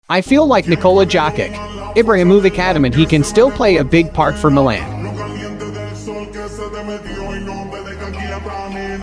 I feel like Nikola Jokic. Ibrahimovic adamant he can still play a big part for Milan.